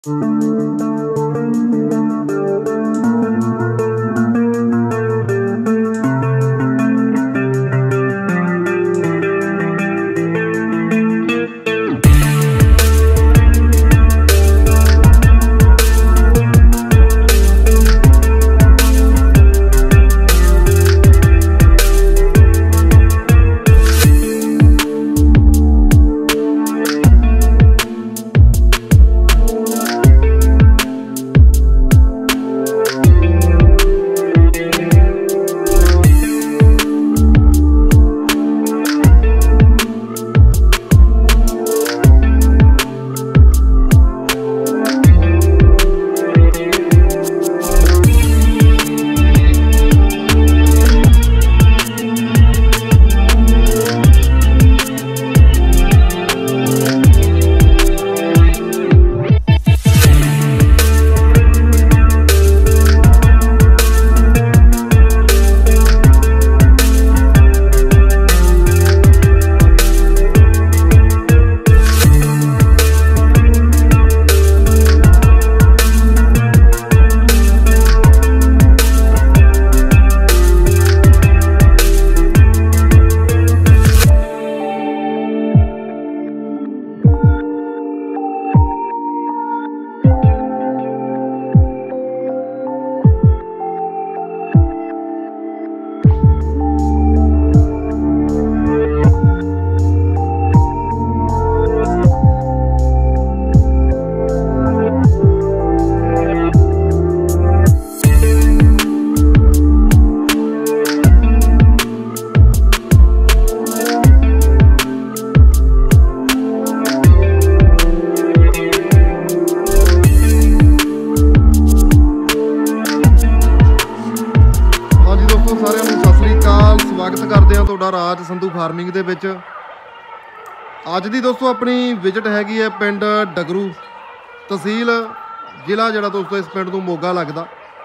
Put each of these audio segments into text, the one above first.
राज Sandhu farming दे विच अज दी दोस्तों अपनी visit हैगी है पिंड डगरू तहसील जिला जिहड़ा दोस्तों इस पिंड नूं मोगा लगदा।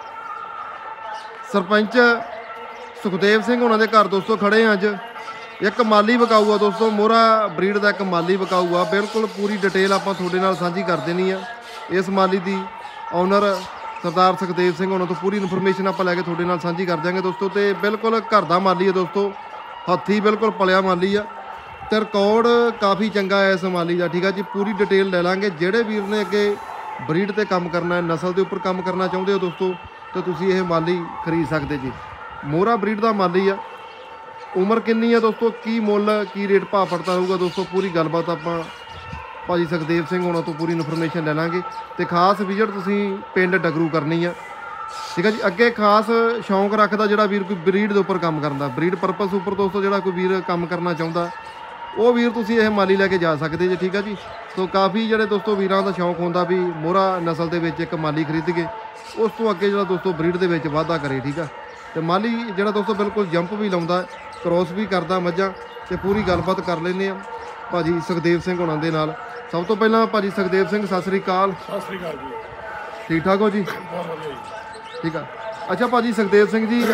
सरपंच सुखदेव सिंह उन्हां दे घर दोस्तों खड़े हैं। अज एक माली विकाऊ आ दोस्तों, मोहरा ब्रीड का एक माली विकाऊ आ। बिल्कुल पूरी डिटेल आपां तुहाडे नाल साझी कर देनी है। इस माली दी ओनर सरदार सुखदेव सिंह उन्हां तो पूरी इन्फॉर्मेशन आपां लैके तुहाडे नाल साझी कर देंगे दोस्तों। तो बिल्कुल घर दा माली है दोस्तों, हत्थी बिल्कुल पलिया माली आ ते रिकॉर्ड काफ़ी चंगा है इस माली का। ठीक है जी, पूरी डिटेल ले लांगे। जेड़े वीर ने अगे ब्रीड ते काम करना है, नस्ल के उपर काम करना चाहते हो दोस्तों, तो तुसीं ये माली खरीद सकते जी। मोहरा ब्रीड का माली आ। उम्र कितनी है दोस्तों, की मुल की रेट भाव पड़ता रहूगा दोस्तों, पूरी गलबात आपां भाजी सुखदेव सिंह होना तो पूरी इन्फॉर्मेशन ले लांगे। तो खास विजिट तुसीं पिंड डगरू करनी है। ठीक है जी। अगे खास शौक रखता जोड़ा वीर कोई ब्रीड के उपर काम करता, ब्रीड परपस उपर दोस्तों जोड़ा कोई वीर काम करना चाहता, वो वीर तुसीं यह माली लैके जा सकते जी। ठीक है जी। तो काफ़ी जोड़े दोस्तों वीरां का शौक होंदा भी मोहरा नस्ल के एक माली खरीद के उस तो अगे जो दोस्तों ब्रीड के वाधा करे। ठीक है। तो माली जोड़ा दोस्तों बिल्कुल जंप भी लाउंदा, क्रॉस भी करता मझां। तो पूरी गलबात कर लेने भाजी सुखदेव सिंह होना दे नाल। सब तो पहला भाजी सुखदेव सिंह सत श्री अकाल। सत श्री अकाल जी। ठीक ठाक हो जी? ठीक है। अच्छा भाजी सुखदेव सिंह जी,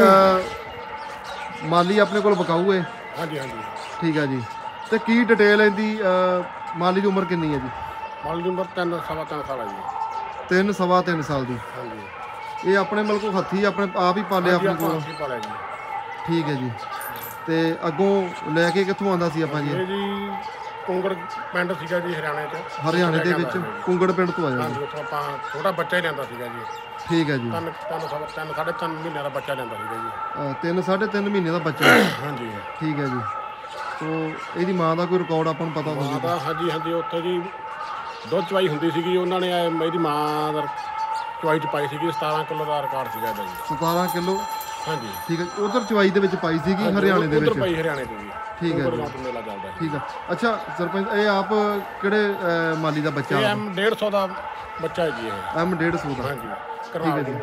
माली अपने को विकाऊ है? हाँ जी हाँ जी। ठीक है जी। तो की डिटेल है इहदी, माली की उम्र कितनी है जी? माली की उम्र 3 सवा 3 साल है जी। 3 सवा 3 साल की। हाँ जी। ये अपने मतलब हत्थी अपने आप ही पाले अपने को? ठीक है जी। तो अगों लैके कित्थों आंदा सी आपां जी? ये जी कुंगड़ पिंड सीगा जी हरियाणे च। हरियाणे दे विच कुंगड़ पिंड तो आया? हाँ जी। उत्थों आपां छोटा बच्चा ही लिआंदा सीगा जी। ठीक है जी। 3 साढ़े 3 महीने का बच्चा लिआंदा सीगा जी। 3 साढ़े 3 महीने का बच्चा? हाँ जी। ठीक है जी। तो ਇਹਦੀ ਮਾਂ ਦਾ ਕੋਈ ਰਿਕਾਰਡ ਆਪਾਂ ਨੂੰ ਪਤਾ ਹੋਊਗਾ? ਹਾਂਜੀ ਹਾਂਜੀ। ਉੱਥੇ ਜੀ ਦੁੱਧ ਚਵਾਈ ਹੁੰਦੀ ਸੀਗੀ, ਉਹਨਾਂ ਨੇ ਇਹਦੀ ਮਾਂ ਦਾ ਚਵਾਈ 'ਚ ਪਾਈ ਸੀਗੀ। 17 ਕਿਲੋ ਦਾ ਰਿਕਾਰਡ ਸੀਗਾ ਇਹਦਾ ਜੀ। 17 ਕਿਲੋ? ਹਾਂਜੀ। ਠੀਕ ਹੈ। ਉਧਰ ਚਵਾਈ ਦੇ ਵਿੱਚ ਪਾਈ ਸੀਗੀ ਹਰਿਆਣੇ ਦੇ ਵਿੱਚ? ਉਧਰ ਪਾਈ ਹਰਿਆਣੇ 'ਚ ਜੀ। ਠੀਕ ਹੈ ਜੀ। ਮੇਲਾ ਚੱਲਦਾ। ਠੀਕ ਹੈ। ਅੱਛਾ ਸਰਪੰਚ, ਇਹ ਆਪ ਕਿਹੜੇ ਮਾਲੀ ਦਾ ਬੱਚਾ? ਇਹ M150 ਦਾ ਬੱਚਾ ਹੈ ਜੀ। ਇਹ M150 ਦਾ? ਹਾਂਜੀ। ਠੀਕ ਹੈ ਜੀ।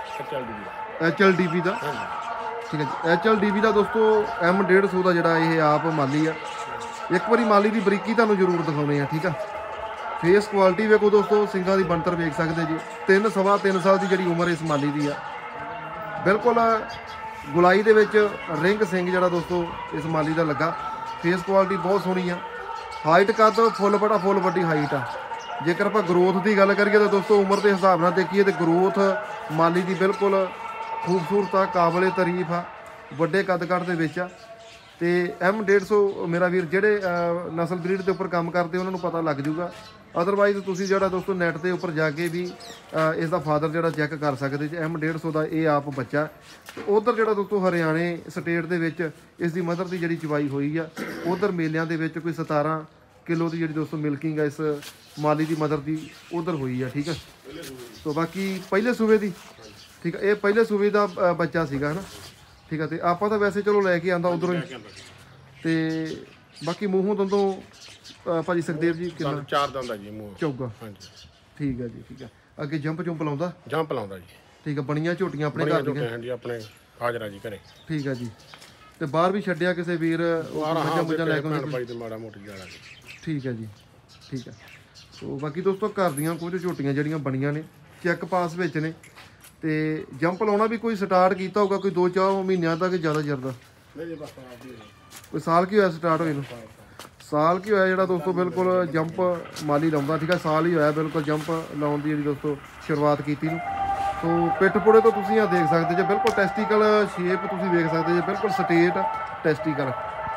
HLDB ਦਾ? ਹਾਂਜੀ। ठीक है जी। HLDB का दोस्तों M150 का जोड़ा ये आप माली आ। एक बार माली की बरीकी तुहानूं जरूर दिखाने हैं। ठीक है। फेस क्वालिटी वेखो दोस्तों, सिंगां की बनतर वेख सकते जी। 3 सवा 3 साल की जी उम्र इस माली की आ। बिल्कुल गुलाई दे विच रिंग सिंग जोड़ा दोस्तों इस माली का लगा। फेस क्वालिटी बहुत सोहनी आ। हाइट कद फुल बड़ा फुल वड्डी हाइट आ। ਜੇਕਰ ਆਪਾਂ ਗਰੋਥ ਦੀ ਗੱਲ ਕਰੀਏ ਤਾਂ ਦੋਸਤੋ ਉਮਰ ਦੇ ਹਿਸਾਬ ਨਾਲ ਦੇਖੀਏ ਤੇ ਗਰੋਥ ਮਾਲੀ ਦੀ ਬਿਲਕੁਲ ਖੂਬਸੂਰਤ ਆ, ਕਾਬਲੇ ਤਾਰੀਫ ਆ, ਵੱਡੇ ਕੱਦ-ਕੱਦ ਦੇ ਵਿੱਚ ਆ। ਤੇ M150 ਮੇਰਾ ਵੀਰ ਜਿਹੜੇ ਨਸਲ ਬਰੀਡ ਦੇ ਉੱਪਰ ਕੰਮ ਕਰਦੇ ਉਹਨਾਂ ਨੂੰ ਪਤਾ ਲੱਗ ਜੂਗਾ। ਅਦਰਵਾਈਜ਼ ਤੁਸੀਂ ਜਿਹੜਾ ਦੋਸਤੋ ਨੈਟ ਦੇ ਉੱਪਰ ਜਾ ਕੇ ਵੀ ਇਸ ਦਾ ਫਾਦਰ ਜਿਹੜਾ ਚੈੱਕ ਕਰ ਸਕਦੇ ਜੀ। M150 ਦਾ ਇਹ ਆਪ ਬੱਚਾ। ਤੇ ਉਧਰ ਜਿਹੜਾ ਦੋਸਤੋ ਹਰਿਆਣੇ ਸਟੇਟ ਦੇ ਵਿੱਚ ਇਸ ਦੀ ਮਦਰ ਦੀ ਜਿਹੜੀ ਚਵਾਈ ਹੋਈ ਆ, ਉਧਰ ਮੇਲਿਆਂ ਦੇ ਵਿੱਚ ਕੋਈ 17 ਕਿਲੋ ਦੀ ਜਿਹੜੀ ਦੋਸਤੋ ਮਿਲਕਿੰਗ ਆ ਇਸ ਮਾਲੀ ਦੀ ਮਦਰ ਦੀ ਉਧਰ ਹੋਈ ਆ। ਠੀਕ ਆ, ਸੋ ਬਾਕੀ ਪਹਿਲੇ ਸੂਬੇ ਦੀ, ਠੀਕ ਆ, ਇਹ ਪਹਿਲੇ ਸੂਬੇ ਦਾ ਬੱਚਾ ਸੀਗਾ ਹਨਾ। ਠੀਕ ਆ, ਤੇ ਆਪਾਂ ਤਾਂ ਵੈਸੇ ਚਲੋ ਲੈ ਕੇ ਆਂਦਾ ਉਧਰੋਂ ਹੀ। ਤੇ ਬਾਕੀ ਮੂੰਹੋਂ ਦੰਦੋਂ ਭਾਜੀ ਸੁਖਦੇਵ ਜੀ ਕਿੰਨਾ? 4 ਦੰਦ ਆ ਜੀ ਮੂੰਹ ਚੌਗਾ। ਹਾਂਜੀ ਠੀਕ ਆ ਜੀ, ਠੀਕ ਆ। ਅੱਗੇ ਜੰਪ ਲਾਉਂਦਾ? ਜੰਪ ਲਾਉਂਦਾ ਜੀ। ਠੀਕ ਆ, ਬਣੀਆਂ ਝੋਟੀਆਂ ਆਪਣੇ ਘਰ ਦੀਆਂ? ਹਾਂਜੀ ਆਪਣੇ ਹਾਜ਼ਰਾ ਜੀ ਘਰੇ। ਠੀਕ ਆ ਜੀ। ਤੇ ਬਾਹਰ ਵੀ ਛੱਡਿਆ ਕਿਸੇ ਵੀਰ ਮੱਝਾਂ ਲੈ ਕੇ ਭਾਈ ਤੇ ਮਾੜਾ ਮੋਟੀ ਜਾਣਾ ਜੀ। ਠੀਕ ਆ ਜੀ, ਠੀਕ ਆ। ਸੋ ਬਾਕੀ ਦੋਸਤੋ ਘਰ ਦੀਆਂ ਕੁਝ ਝੋਟੀਆਂ ਜਿਹੜੀਆਂ ਬਣੀਆਂ ਨੇ, ਚੈੱਕ ਪਾਸ ਵਿੱਚ ਨੇ। ਤੇ ਜੰਪ ਲਾਉਣਾ ਵੀ ਕੋਈ ਸਟਾਰਟ ਕੀਤਾ ਹੋਊਗਾ ਕੋਈ 2-4 ਮਹੀਨਿਆਂ ਤੱਕ ਜ਼ਿਆਦਾ ਚਿਰਦਾ? ਨਹੀਂ ਬਸ ਕੋਈ ਸਾਲ ਕੀ ਹੋਇਆ ਸਟਾਰਟ ਹੋਏ ਨੂੰ? ਸਾਲ ਕੀ ਹੋਇਆ ਜਿਹੜਾ ਦੋਸਤੋ ਬਿਲਕੁਲ ਜੰਪ ਮਾਲੀ ਲਾਉਂਦਾ। ਠੀਕ ਆ, ਸਾਲ ਹੀ ਹੋਇਆ ਬਿਲਕੁਲ ਜੰਪ ਲਾਉਣ ਦੀ ਜਿਹੜੀ ਦੋਸਤੋ ਸ਼ੁਰੂਆਤ ਕੀਤੀ ਨੂੰ। ਸੋ ਪਿੱਠ ਪੁੜੇ ਤੋਂ ਤੁਸੀਂ ਆ ਦੇਖ ਸਕਦੇ ਜੇ, ਬਿਲਕੁਲ ਟੈਸਟੀਕਲ ਸ਼ੇਪ ਤੁਸੀਂ ਵੇਖ ਸਕਦੇ ਜੇ, ਬਿਲਕੁਲ ਸਟੇਟ ਟੈਸਟੀਕਲ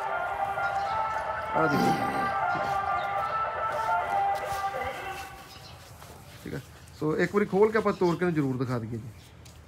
ਆ ਦੇਖੋ। ਠੀਕ ਆ, ਸੋ ਇੱਕ ਵਾਰੀ ਖੋਲ ਕੇ ਆਪਾਂ ਤੋੜ ਕੇ ਨੂੰ ਜ਼ਰੂਰ ਦਿਖਾ ਦਈਏ ਜੀ।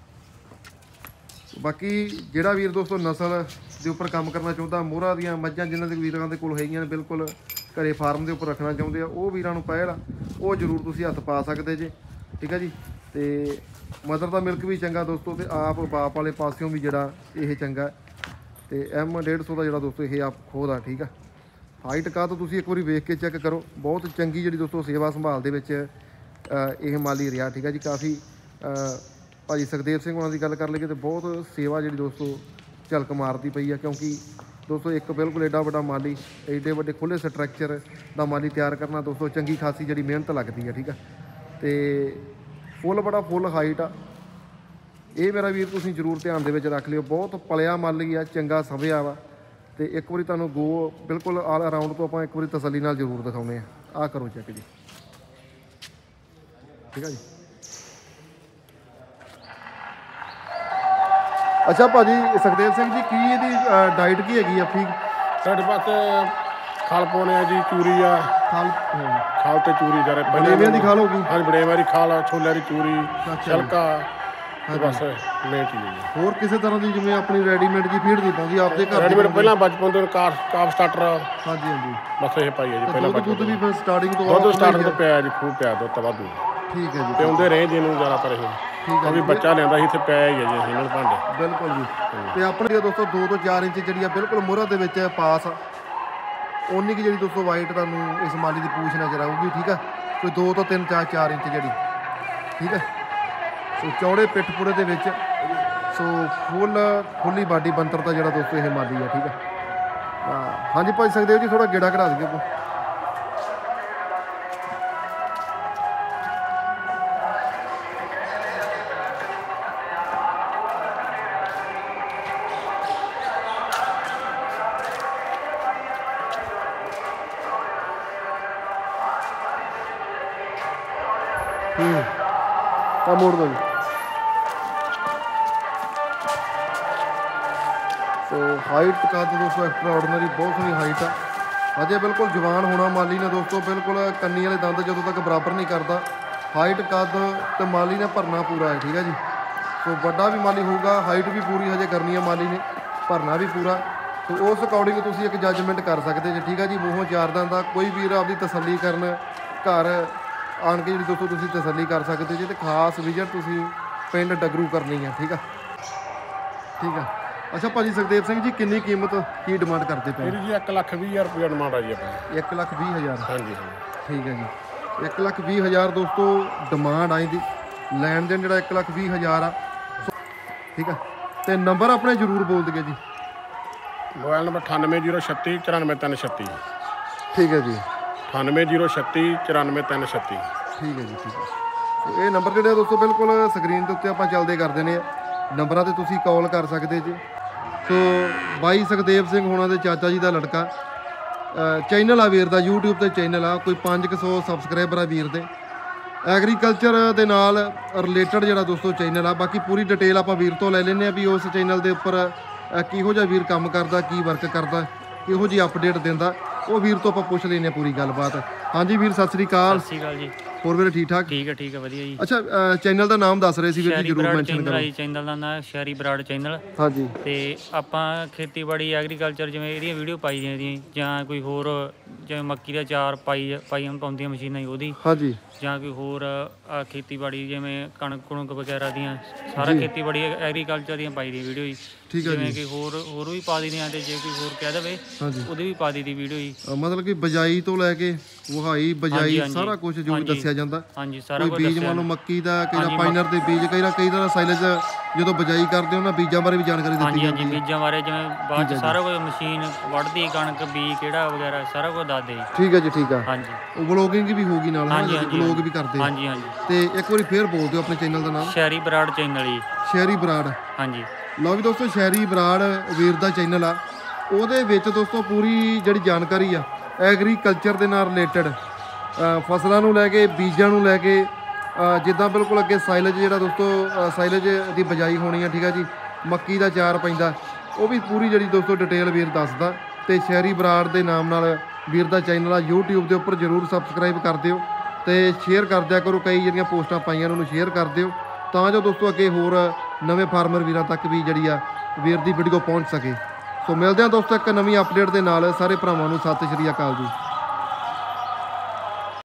ਬਾਕੀ ਜਿਹੜਾ ਵੀਰ ਦੋਸਤੋ ਨਸਲ ਦੇ ਉੱਪਰ ਕੰਮ ਕਰਨਾ ਚਾਹੁੰਦਾ, ਮੋਹਰਾ ਦੀਆਂ ਮੱਝਾਂ ਜਿਨ੍ਹਾਂ ਦੇ ਵੀਰਾਂ ਦੇ ਕੋਲ ਹੈਗੀਆਂ ਨੇ, ਬਿਲਕੁਲ ਘਰੇ ਫਾਰਮ ਦੇ ਉੱਪਰ ਰੱਖਣਾ ਚਾਹੁੰਦੇ ਆ, ਉਹ ਵੀਰਾਂ ਨੂੰ ਪਹਿਲ ਉਹ ਜ਼ਰੂਰ ਤੁਸੀਂ ਹੱਥ ਪਾ ਸਕਦੇ ਜੇ। ਠੀਕ ਆ ਜੀ। ਤੇ ਮਦਰ ਦਾ ਮਿਲਕ ਵੀ ਚੰਗਾ ਦੋਸਤੋ, ਤੇ ਆਪ ਬਾਪ ਵਾਲੇ ਪਾਸਿਓਂ ਵੀ ਜਿਹੜਾ ਇਹ ਚੰਗਾ। ਤੇ M150 ਦਾ ਜਿਹੜਾ ਦੋਸਤੋ ਇਹ ਆਪ ਖੋਦ ਆ। ਠੀਕ ਆ, ਹਾਈਟ ਕਾ ਤਾਂ ਤੁਸੀਂ ਇੱਕ ਵਾਰੀ ਵੇਖ ਕੇ ਚੈੱਕ ਕਰੋ, ਬਹੁਤ ਚੰਗੀ ਜਿਹੜੀ ਦੋਸਤੋ ਸੇਵਾ ਸੰਭਾਲ ਦੇ ਵਿੱਚ ਇਹ ਮਾਲੀ ਰਿਹਾ। ਠੀਕ ਆ ਜੀ, ਕਾਫੀ ਭਾਜੀ ਸੁਖਦੇਵ ਸਿੰਘ ਉਹਨਾਂ ਦੀ ਗੱਲ ਕਰ ਲਈਏ ਤੇ ਬਹੁਤ ਸੇਵਾ ਜਿਹੜੀ ਦੋਸਤੋ ਝਲਕ ਮਾਰਦੀ ਪਈ ਆ। ਕਿਉਂਕਿ ਦੋਸਤੋ ਇੱਕ ਬਿਲਕੁਲ ਐਡਾ ਵੱਡਾ ਮਾਲੀ, ਐਡੇ ਵੱਡੇ ਖੁੱਲ੍ਹੇ ਸਟਰਕਚਰ ਦਾ ਮਾਲੀ ਤਿਆਰ ਕਰਨਾ ਦੋਸਤੋ ਚੰਗੀ ਖਾਸੀ ਜਿਹੜੀ ਮਿਹਨਤ ਲੱਗਦੀ ਆ। ਠੀਕ ਆ, ਤੇ ਫੁੱਲ ਹਾਈਟ ਆ ਇਹ ਮੇਰਾ ਵੀਰ, ਤੁਸੀਂ ਜ਼ਰੂਰ ਧਿਆਨ ਦੇ ਵਿੱਚ ਰੱਖ ਲਿਓ। ਬਹੁਤ ਪਲਿਆ ਮਾਲੀ ਆ, ਚੰਗਾ ਸਭਿਆ ਵਾ। ਤੇ ਇੱਕ ਵਾਰੀ ਤੁਹਾਨੂੰ ਗੋ ਬਿਲਕੁਲ ਆਲ ਅਰਾਊਂਡ ਤੋਂ ਆਪਾਂ ਇੱਕ ਵਾਰੀ ਤਸੱਲੀ ਨਾਲ ਜ਼ਰੂਰ ਦਿਖਾਉਂਦੇ ਆ। ਆਹ ਕਰੋ ਚੈੱਕ ਜੀ। ਠੀਕ ਆ ਜੀ। ਅੱਛਾ ਭਾਜੀ ਸੁਖਦੇਵ ਸਿੰਘ ਜੀ, ਕੀ ਇਹਦੀ ਡਾਈਟ ਕੀ ਹੈਗੀ ਆ? ਠੀਕ, ਸਾਡੇ ਪਾਸੇ ਖਲ ਪਾਉਣੇ ਆ ਜੀ, ਚੂਰੀ ਆ, ਖਾਲ ਤੇ ਚੂਰੀ ਜਾਰੇ ਬੜੇਵਿਆਂ ਦੀ ਖਾਲ ਹੋ ਗਈ? ਹਾਂਜੀ, ਬੜੇਵਿਆਂ ਦੀ ਖਾਲ ਆ, ਛੋਲਿਆਂ ਦੀ ਚੂਰੀ, ਛਲਕਾ, ਬਸ ਮੇਨ ਚੀਜ਼ ਹੈ। ਹੋਰ ਕਿਸੇ ਤਰ੍ਹਾਂ ਦੀ ਜਿਵੇਂ ਆਪਣੀ ਰੈਡੀਮੇਡ ਦੀ ਫੀਡ ਨਹੀਂ ਪਾਉਂਦੀ ਆਪਦੇ ਘਰ? ਰੈਡੀਮੇਡ ਪਹਿਲਾਂ ਬਚਪਨ ਤੋਂ ਕਾਫ ਸਟਾਰਟਰ। ਹਾਂਜੀ ਹਾਂਜੀ, ਬਸ ਇਹ ਪਾਈ ਹੈ ਜੀ ਪਹਿਲਾਂ। ਦੁੱਧ ਵੀ ਫਿਰ ਸਟਾਰਟਿੰਗ ਤੋਂ ਦੁੱਧ ਸਟਾਰਟਿੰਗ ਤੋਂ ਪਿਆ ਜੀ, ਖੂਬ ਪਿਆ ਦੁੱਧ ਵਾਧੂ। ਠੀਕ ਹੈ ਜੀ। ਤੇ ਆਉਂਦੇ ਰਹੇ ਜਿਹਨੂੰ ਜ਼ਿਆਦਾ ਪਰ ਇਹ ਠੀਕ ਹੈ ਵੀ ਬੱਚਾ ਲਿਆਂਦਾ ਸੀ ਇੱਥੇ ਪਿਆ ਹੀ ਹੈ ਜੀ ਅਸੀਂ ਇਹਨਾਂ ਨੂੰ ਭਾਂਡੇ। ਬਿਲਕੁਲ ਜੀ। ਤੇ ਆਪਣੇ ਦੋਸਤੋ 2 ਤੋਂ 4 ਇੰਚ ਜਿਹੜੀ ਆ ਬਿਲਕੁਲ ਮੋਹਰਾ ਦੇ ਵਿੱਚ ਪਾਸ ਉਨੀ ਕੀ ਜਿਹੜੀ ਦੋਸਤੋ ਵਾਈਟ ਤੁਹਾਨੂੰ ਇਸ ਮਾਲੀ ਦੀ ਪੂਛ ਨਜ਼ਰ ਆਊਗੀ। ਠੀਕ ਆ, ਕੋਈ 2 ਤੋਂ 3 4 ਇੰਚ ਜਿਹੜੀ। ਠੀਕ ਹੈ, ਸੋ ਚੌੜੇ ਪਿੱਠ ਪੁੜੇ ਦੇ ਵਿੱਚ, ਸੋ ਖੁੱਲੀ ਬਾਡੀ ਬੰਤਰ ਦਾ ਜਿਹੜਾ ਦੋਸਤੋ ਇਹ ਮਾਲੀ ਆ। ਠੀਕ ਆ, ਹਾਂਜੀ ਭਾਈ ਸੁਖਦੇਵ ਜੀ ਥੋੜਾ ਗੇੜਾ ਕਢਾ ਦਈਏ ਆਪਾਂ। ਆ ਮੋੜ ਦੋ ਜੀ। ਸੋ ਹਾਈਟ ਕੱਦ ਦੋਸਤੋ ਐਕਸਟਰਾ ਆਰਡੀਨਰੀ, ਬਹੁਤ ਸੋਹਣੀ ਹਾਈਟ ਆ। ਅਜੇ ਬਿਲਕੁਲ ਜਵਾਨ ਹੋਣਾ ਮਾਲੀ ਨੇ ਦੋਸਤੋ, ਬਿਲਕੁਲ ਕੰਨੀ ਵਾਲੇ ਦੰਦ ਜਦੋਂ ਤੱਕ ਬਰਾਬਰ ਨਹੀਂ ਕਰਦਾ। ਹਾਈਟ ਕੱਦ ਤੇ ਮਾਲੀ ਨੇ ਭਰਨਾ ਪੂਰਾ ਹੈ। ਠੀਕ ਹੈ ਜੀ। ਸੋ ਵੱਡਾ ਵੀ ਮਾਲੀ ਹੋਊਗਾ, ਹਾਈਟ ਵੀ ਪੂਰੀ ਹਜੇ ਕਰਨੀ ਹੈ ਮਾਲੀ ਨੇ, ਭਰਨਾ ਵੀ ਪੂਰਾ। ਸੋ ਉਸ ਅਕੋਰਡਿੰਗ ਤੁਸੀਂ ਇੱਕ ਜੱਜਮੈਂਟ ਕਰ ਸਕਦੇ ਜੇ। ਠੀਕ ਹੈ ਜੀ, ਮੂੰਹੋਂ 4 ਦੰਦ ਦਾ ਕੋਈ ਵੀਰ ਆਪਦੀ ਤਸੱਲੀ ਕਰਨ ਘਰ ਆਣ ਕੇ ਜਿਹੜੀ ਦੋਸਤੋ ਤੁਸੀਂ ਤਸੱਲੀ ਕਰ ਸਕਦੇ ਜੇ। ਤੇ ਖਾਸ ਵਿਜ਼ਿਟ ਤੁਸੀਂ ਪਿੰਡ ਡਗਰੂ ਕਰਨੀ ਆ। ਠੀਕ ਆ, ਠੀਕ ਆ। ਅੱਛਾ ਭਾਜੀ ਸੁਖਦੇਵ ਸਿੰਘ ਜੀ, ਕਿੰਨੀ ਕੀਮਤ ਕੀ ਡਿਮਾਂਡ ਕਰਦੇ ਪਏ? ਜੀ 1,20,000 ਰੁਪਏ ਡਿਮਾਂਡ ਆ ਜੀ ਆਪਣੀ। 1,20,000? ਹਾਂਜੀ ਠੀਕ ਹੈ ਜੀ। 1,20,000 ਦੋਸਤੋ ਡਿਮਾਂਡ ਆਈ ਦੀ। ਲੈਣ ਦੇਣ ਜਿਹੜਾ 1,20,000 ਆ। ਠੀਕ ਆ, ਤੇ ਨੰਬਰ ਆਪਣੇ ਜ਼ਰੂਰ ਬੋਲ ਦਿਓ ਜੀ। Mobile number 9806 94336। ਠੀਕ ਹੈ ਜੀ, 9806 94336। ਠੀਕ ਹੈ ਜੀ, ਠੀਕ ਹੈ। ਸੋ ਇਹ ਨੰਬਰ ਜਿਹੜੇ ਦੋਸਤੋ ਬਿਲਕੁਲ ਸਕਰੀਨ ਦੇ ਉੱਤੇ ਆਪਾਂ ਚੱਲਦੇ ਕਰ ਦਿੰਦੇ ਆ, ਨੰਬਰਾਂ ਤੇ ਤੁਸੀਂ ਕਾਲ ਕਰ ਸਕਦੇ ਜੀ। ਸੋ ਬਾਈ ਸੁਖਦੇਵ ਸਿੰਘ ਹੋਣਾ ਦੇ ਚਾਚਾ ਜੀ ਦਾ ਲੜਕਾ ਚੈਨਲ ਆ ਵੀਰ ਦਾ YouTube ਤੇ ਚੈਨਲ ਆ, ਕੋਈ 500 ਸਬਸਕ੍ਰਾਈਬਰ ਆ ਵੀਰ ਦੇ। ਐਗਰੀਕਲਚਰ ਦੇ ਨਾਲ ਰਿਲੇਟਡ ਜਿਹੜਾ ਦੋਸਤੋ ਚੈਨਲ ਆ। ਬਾਕੀ ਪੂਰੀ ਡਿਟੇਲ ਆਪਾਂ ਵੀਰ ਤੋਂ ਲੈ ਲੈਂਦੇ ਆ ਵੀ ਉਸ ਚੈਨਲ ਦੇ ਉੱਪਰ ਕਿਹੋ ਜਿਹਾ ਵੀਰ ਕੰਮ ਕਰਦਾ, ਕੀ ਵਰਕ ਕਰਦਾ, ਕਿਹੋ ਜਿਹੀ ਅਪਡੇਟ ਦਿੰਦਾ, ਉਹ ਵੀਰ ਤੋਂ ਆਪਾਂ ਪੁੱਛ ਲੈਂਦੇ ਆ ਪੂਰੀ ਗੱਲਬਾਤ। ਹਾਂਜੀ ਵੀਰ ਸਤਿ ਸ੍ਰੀ ਅਕਾਲ। ਸਤਿ ਸ਼੍ਰੀ ਅਕਾਲ ਜੀ। ਹੋਰ ਵੀਰੇ ਠੀਕ ਠਾਕ? ਠੀਕ ਹੈ ਵਧੀਆ ਜੀ। ਅੱਛਾ ਚੈਨਲ ਦਾ ਨਾਮ ਦੱਸ ਰਹੇ ਸੀ ਵੀਰ ਜੀ, ਸ਼ਹਿਰੀ ਜਰੂਰ ਬਰਾੜ ਮੈਂਸ਼ਨ ਚੈਨਲ ਕਰੋ। ਆ ਜੀ, ਚੈਨਲ ਦਾ ਨਾਮ ਸ਼ਹਿਰੀ ਬਰਾੜ ਚੈਨਲ। ਹਾਂਜੀ ਤੇ ਆਪਾਂ ਖੇਤੀਬਾੜੀ ਐਗਰੀਕਲਚਰ ਜਿਵੇਂ ਇਹਦੀਆਂ ਵੀਡੀਓ ਪਾਈ ਜਾਂਦੀਆਂ ਜਾਂ ਕੋਈ ਹੋਰ ਜਿਵੇਂ ਮੱਕੀ ਦਾ ਚਾਰ ਪਾਈਆਂ ਪਾਉਂਦੀਆਂ ਮਸ਼ੀਨਾਂ ਜੀ ਉਹਦੀ, ਹਾਂਜੀ ਜਾਂ ਕੋਈ ਹੋਰ ਖੇਤੀਬਾੜੀ ਜਿਵੇਂ ਕਣਕ ਕੁਣਕ ਵਗੈਰਾ ਦੀਆਂ, ਸਾਰਾ ਖੇਤੀਬਾੜੀ ਐਗਰੀਕਲਚਰ ਦੀਆਂ ਪਾਈ ਦੀ ਵੀਡੀਓ ਜੀ। ਠੀਕ ਹੈ ਜਿਵੇਂ ਜੀ। ਕਿ ਹੋਰ ਵੀ ਪਾ ਦਿੰਦੇ ਆ, ਤੇ ਜੇ ਕੋਈ ਹੋਰ ਕਹਿ ਦੇਵੇ ਹਾਂਜੀ ਉਹਦੇ ਵੀ ਪਾ ਦੀ ਵੀਡੀਓ ਜੀ। ਮਤਲਬ ਕਿ ਬਜਾਈ ਤੋਂ ਲੈ ਕੇ ਵਹਾਈ ਬਜਾਈ ਹਾਂਜੀ, ਸਾਰਾ ਕੁਝ ਜੋ ਵੀ ਹਾਂਜੀ। ਦੱਸਿਆ ਜਾਂਦਾ। ਹਾਂਜੀ ਸਾਰਾ ਕੋਈ ਕੁਝ ਬੀਜ ਦੱਸਿਆ। ਮੰਨ ਲਓ ਮੱਕੀ ਦਾ, ਕਈ ਹਾਂਜੀ, ਪਾਈਨਰ ਦੇ ਬੀਜ, ਕਈ ਤਰ੍ਹਾਂ ਸਾਈਲੇਜ ਜਦੋਂ ਬਜਾਈ ਕਰਦੇ ਉਹਨਾਂ ਬੀਜਾਂ ਬਾਰੇ ਵੀ ਜਾਣਕਾਰੀ ਦਿੱਤੀ ਹਾਂਜੀ ਜਾਂਦੀ ਹੈ। ਬੀਜਾਂ ਬਾਰੇ ਜਿਵੇਂ ਬਾਅਦ ਚ ਸਾਰਾ ਕੁਝ ਮਸ਼ੀਨ ਵੱਢਦੀ ਕਣਕ ਬੀਜ ਕਿਹੜਾ ਵਗੈਰਾ ਸਾਰਾ ਕੁਝ ਦੱਸਦੇ ਜੀ। ਠੀਕ ਹੈ ਜੀ, ਠੀਕ ਆ। ਹਾਂਜੀ ਵਲੋਗਿੰਗ ਵੀ ਹੋਊਗੀ ਨਾਲ, ਹਾਂਜੀ, ਹਾਂ ਹਾਂਜੀ, ਵਲੋਗ ਵੀ ਕਰਦੇ ਆ। ਹਾਂਜੀ ਤੇ ਇੱਕ ਵਾਰੀ ਫੇਰ ਬੋਲ ਦਿਓ ਆਪਣੇ ਚੈਨਲ ਦਾ ਨਾਮ। ਸ਼ਹਿਰੀ ਬਰਾੜ ਚੈਨਲ ਜੀ। ਸ਼ਹਿਰੀ ਬਰਾੜ। ਹਾਂਜੀ ਲਓ ਵੀ ਦੋਸਤੋ, ਸ਼ਹਿਰੀ ਬਰਾੜ ਵੀਰ ਦਾ ਚੈਨਲ ਆ। ਉਹਦੇ ਵਿੱਚ ਦੋਸਤੋ ਪੂਰੀ ਜਿਹੜੀ ਜਾਣਕਾਰੀ ਆ ਐਗਰੀਕਲਚਰ ਦੇ ਨਾਲ ਰਿਲੇਟਡ, ਫਸਲਾਂ ਨੂੰ ਲੈ ਕੇ, ਬੀਜਾਂ ਨੂੰ ਲੈ ਕੇ, ਜਿੱਦਾਂ ਬਿਲਕੁਲ ਅੱਗੇ ਸਾਈਲੇਜ ਜਿਹੜਾ ਦੋਸਤੋ ਸਾਈਲੇਜ ਦੀ ਬਜਾਈ ਹੋਣੀ ਆ, ਠੀਕ ਆ ਜੀ, ਮੱਕੀ ਦਾ ਚਾਰ ਪੈਂਦਾ, ਉਹ ਵੀ ਪੂਰੀ ਜਿਹੜੀ ਦੋਸਤੋ ਡਿਟੇਲ ਵੀਰ ਦੱਸਦਾ। ਤੇ ਸ਼ਹਿਰੀ ਬਰਾੜ ਦੇ ਨਾਮ ਨਾਲ ਵੀਰ ਦਾ ਚੈਨਲ ਆ YouTube ਦੇ ਉੱਪਰ, ਜ਼ਰੂਰ ਸਬਸਕ੍ਰਾਈਬ ਕਰ ਦਿਓ ਤੇ ਸ਼ੇਅਰ ਕਰ ਦਿਆ ਕਰੋ। ਕਈ ਜਿਹੜੀਆਂ ਪੋਸਟਾਂ ਪਾਈਆਂ ਉਹਨੂੰ ਸ਼ੇਅਰ ਕਰ ਦਿਓ ਤਾਂ ਜੋ ਦੋਸਤੋ ਅੱਗੇ ਹੋਰ ਨਵੇਂ ਫਾਰਮਰ ਵੀਰਾਂ ਤੱਕ ਵੀ ਜਿਹੜੀ ਆ ਵੀਰ ਦੀ ਵੀਡੀਓ ਪਹੁੰਚ ਸਕੇ। ਸੋ ਮਿਲਦੇ ਹਾਂ ਦੋਸਤੋ ਇੱਕ ਨਵੀਂ ਅਪਡੇਟ ਦੇ ਨਾਲ। ਸਾਰੇ ਭਰਾਵਾਂ ਨੂੰ ਸਤਿ ਸ਼੍ਰੀ ਅਕਾਲ ਜੀ।